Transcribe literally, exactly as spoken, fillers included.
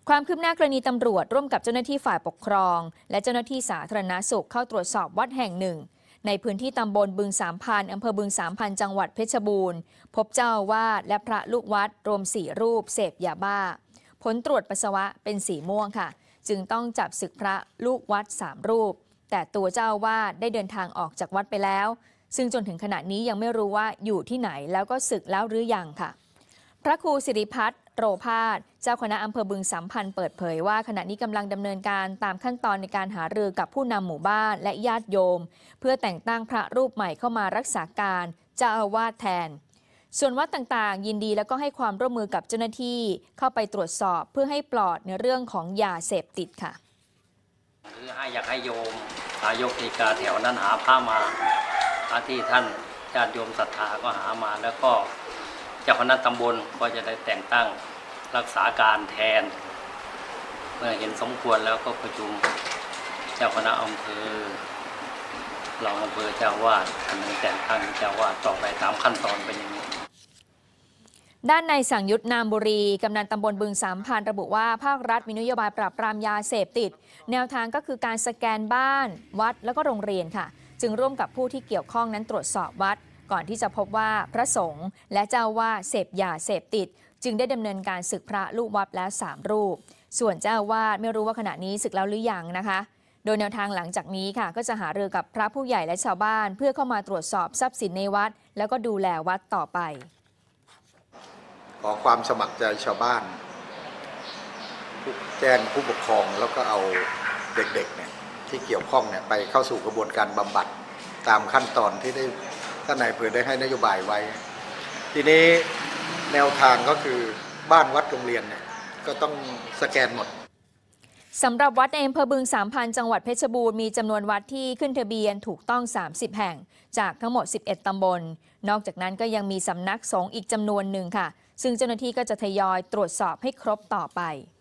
ความคืบหน้ากรณีตำรวจร่วมกับเจ้าหน้าที่ฝ่ายปกครองและเจ้าหน้าที่สาธารณสุขเข้าตรวจสอบวัดแห่งหนึ่งในพื้นที่ตำบลบึงสามพันอำเภอบึงสามพันจังหวัดเพชรบูรณ์พบเจ้าอาวาสและพระลูกวัดรวมสี่รูปเสพยาบ้าผลตรวจปัสสาวะเป็นสีม่วงค่ะจึงต้องจับศึกพระลูกวัดสามรูปแต่ตัวเจ้าอาวาสได้เดินทางออกจากวัดไปแล้วซึ่งจนถึงขณะนี้ยังไม่รู้ว่าอยู่ที่ไหนแล้วก็ศึกแล้วหรือยังค่ะพระครูสิริพัฒน์โรภาสเจ้าคณะอำเภอบึงสามพันเปิดเผยว่าขณะนี้กำลังดำเนินการตามขั้นตอนในการหารือกับผู้นำหมู่บ้านและญาติโยมเพื่อแต่งตั้งพระรูปใหม่เข้ามารักษาการเจ้าอาวาสแทนส่วนวัดต่างๆยินดีแล้วก็ให้ความร่วมมือกับเจ้าหน้าที่เข้าไปตรวจสอบเพื่อให้ปลอดในเรื่องของยาเสพติดค่ะหรือให้อยากให้โยมนายกนิกายแถวนั้นหาผ้ามาที่ท่านญาติโยมศรัทธาก็หามาแล้วก็เจ้าคณะตำบลก็จะได้แต่งตั้งรักษาการแทนเมื่อเห็นสมควรแล้วก็ประชุมเจ้าคณะอำเภอรองอำเภอเจ้าวาดท่านแต่งตั้งเจ้าวาดต่อไปตามขั้นตอนเป็นอย่างนี้ด้านนายสังยุทธนามบุรีกำนันตำบลบึงสามพันระบุว่าภาครัฐมีนโยบายปราบปรามยาเสพติดแนวทางก็คือการสแกนบ้านวัดแล้วก็โรงเรียนค่ะจึงร่วมกับผู้ที่เกี่ยวข้องนั้นตรวจสอบวัดก่อนที่จะพบว่าพระสงฆ์และเจ้าว่าเสพยาเสพติดจึงได้ดำเนินการศึกพระลูกวัดแล้วสามรูปส่วนเจ้าวาดไม่รู้ว่าขณะนี้ศึกแล้วหรือยังนะคะโดยแนวทางหลังจากนี้ค่ะก็จะหารือกับพระผู้ใหญ่และชาวบ้านเพื่อเข้ามาตรวจสอบทรัพย์สินในวัดแล้วก็ดูแลวัดต่อไปขอความสมัครใจชาวบ้านแจ้งผู้ปกครองแล้วก็เอาเด็กๆเนี่ยที่เกี่ยวข้องเนี่ยไปเข้าสู่กระบวนการบำบัดตามขั้นตอนที่ได้ท่านนายอำเภอได้ให้นโยบายไว้ทีนี้แนวทางก็คือบ้านวัดโรงเรียนเนี่ยก็ต้องสแกนหมดสำหรับวัดในอำเภอบึงสามพันจังหวัดเพชรบูรณ์มีจำนวนวัดที่ขึ้นทะเบียนถูกต้องสามสิบแห่งจากทั้งหมดสิบเอ็ดตำบลนอกจากนั้นก็ยังมีสำนักสงฆ์อีกจำนวนหนึ่งค่ะซึ่งเจ้าหน้าที่ก็จะทยอยตรวจสอบให้ครบต่อไป